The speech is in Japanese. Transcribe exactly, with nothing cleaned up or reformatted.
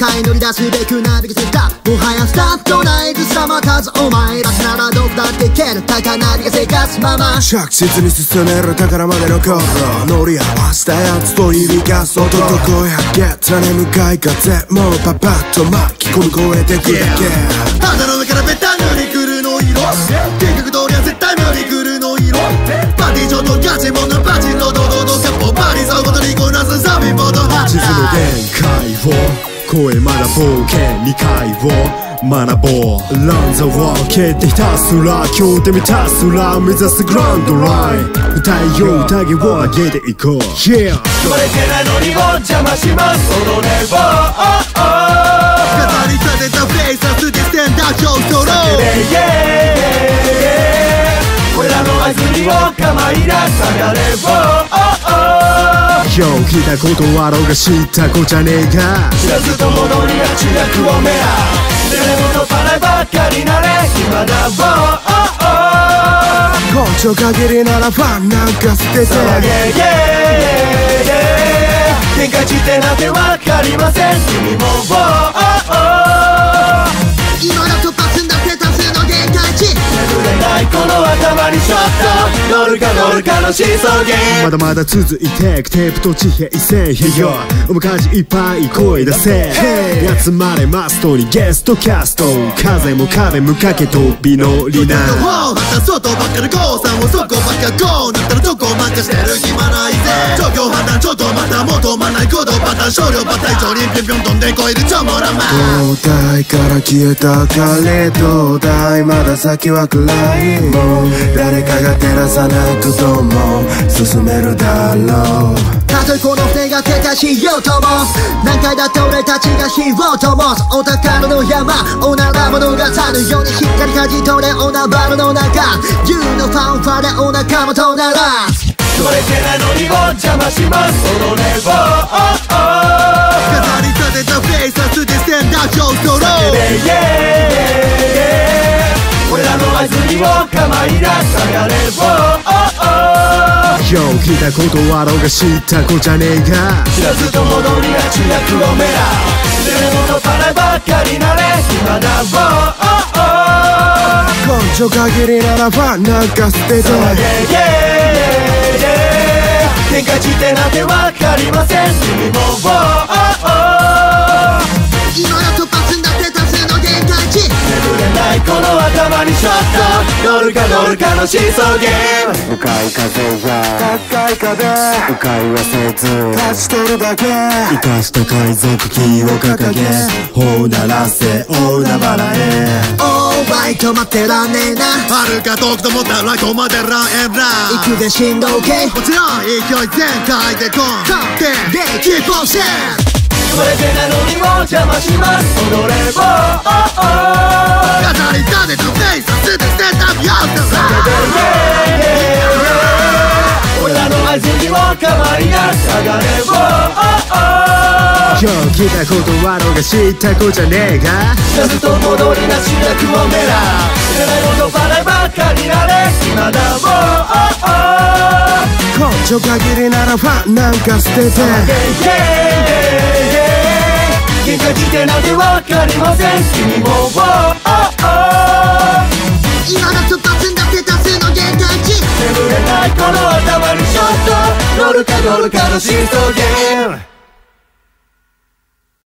界乗り出すべくなびくセッターもはやスタートないずさまたずお前らならどこだっていける高鳴りが生活まま着実に進める宝までの頃乗り合わせたやつと響かす音どこへ上げたね向かい風もうパパッと巻き込み越えてくだけ肌の上からベタ塗りくるの色計画通りは絶対無理くるの色パティションとガチモンのバチロドドドキャッポパリそうことにこなすサビボードハッ地図の限界を超えまだ冒険にかいを学ぼうランザワー蹴ってひたすら今日で満たすら目指すグランドライン歌いよ宴を上げていこう Yeah 乗れてないノリを邪魔します踊れば飾り立てたフレイサスでステンダー超ストロー俺らの合図にを構いな下がればよう聞いたことあろうが知ったこじゃねえか知らずとも乗りや知略をめら誰もとパラばっかりなれ暇だぼ根性限りならファンなんか捨てて騒げ喧嘩地点なんてわかりません君もぼ今だ突破すんだって多数の限界値眠れないこの頭にショット乗るか乗るかのシーソーゲームまだまだ続いてくテープと地平線へよおむかじいっぱい声出せ集まれマストにゲストキャスト風も壁むかけ飛び乗りなまた外ばっかりゴーさんもそこばっかゴーなったらどこなんかしてる暇ないぜ状況判断ちょっとまた求まない行動パターン少量パターン上にピョンピョン飛んでこいるちょもらま東大から消えた彼東大まだ先は暗いもん誰かが照らさないとどうも進めるだろうたとえこの船が停滞しようとも何回だって俺たちが火を灯すお宝の山おなら物が去るようにしっかり舵取れおなばるの中 You のファンファでお仲間となら乗れてないのにを邪魔します踊れば飾り立てたフェイサスでステンダー超ストロー俺らの合図にを構いな下がればよう聞いたことあろうが知ったこじゃねえか知らずとも乗りや知略をめら誰もとパラばっかりなれ暇だぼ根性限りならファンなんか捨てて喧嘩地点なんてわかりません君もぼ今だ突破すんだって多数の限界値眠れないこの頭にショット乗るか乗るかのシーソーゲーム向かい風は高い壁迂回はせず立ち取るだけ生かした海賊旗を掲げ頬鳴らせ大海原へオーバイ止まってらんねえな遥か遠くと思ったら止まってらえんら行くぜ振動系もちろん勢い全開でゴンででキープオンシェ乗れてないのにも邪魔します踊れば飾り立てたフェイサスでステンダーヨース俺らの合図にを構いな下がれば今日聞いたことあろうが知ったこじゃねえか知らずとも乗りな知略をめら知らないことバラばっかりなれ暇だぼ根性限りならファンなんか捨てて喧嘩地点なんてわかりません君もぼ今だ突破すんだって多数の限界値眠れないこの頭にショット乗るか乗るかのシーソーゲーム